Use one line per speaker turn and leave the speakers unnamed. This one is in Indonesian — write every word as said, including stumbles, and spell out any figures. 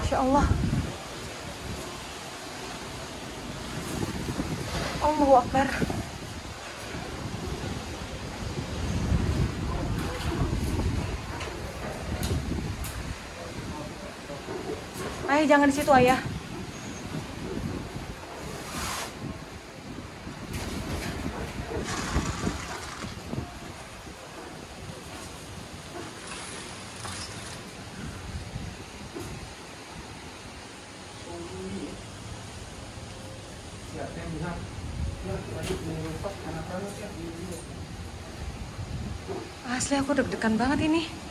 Masya Allah. Allahu Akbar. Ayah jangan di situ, ayah. Asli aku deg-degan banget ini.